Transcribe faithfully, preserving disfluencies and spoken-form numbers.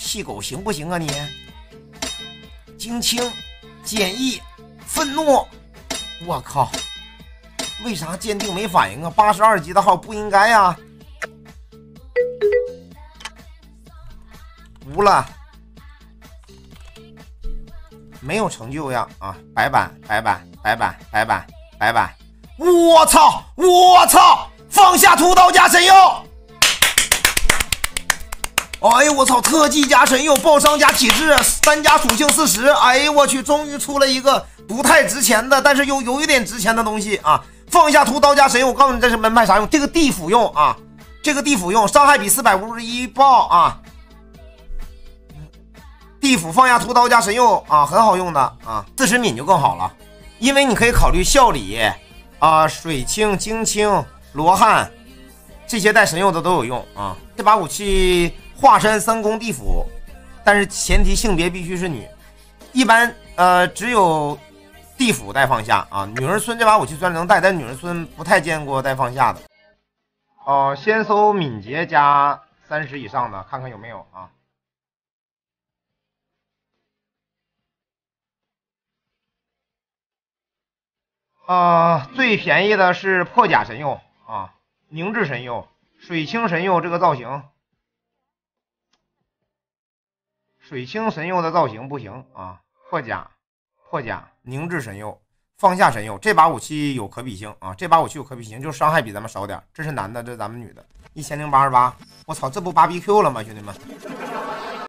细狗行不行啊你？惊青、简易、愤怒，我靠！为啥鉴定没反应啊？八十二级的号不应该啊！无了，没有成就呀！啊，白板，白板，白板，白板，白板！我操！我操！放下屠刀加神药！哎呦我操！特技加神药，爆伤加体质，三加属性四十。哎呦我去！终于出了一个不太值钱的，但是又有一点值钱的东西啊！放下屠刀加神药，我告诉你这是门派啥用？这个地府用啊，这个地府用，伤害比四百五十一爆啊！地府放下屠刀加神药啊，很好用的啊，四十敏就更好了，因为你可以考虑效理啊、水清、精清、罗汉这些带神药的都有用啊。这把武器华山三公地府，但是前提性别必须是女，一般呃只有地府带放下啊。女儿村这把武器虽然能带，但女儿村不太见过带放下的。哦、呃，先搜敏捷加三十以上的，看看有没有啊。啊、呃，最便宜的是破甲神佑啊，凝滞神佑、水清神佑这个造型，水清神佑的造型不行啊，破甲、破甲、凝滞神佑、放下神佑，这把武器有可比性啊，这把武器有可比性，就是伤害比咱们少点，这是男的，这是咱们女的，一千零八十八，我操，这不 B B Q 了吗，兄弟们？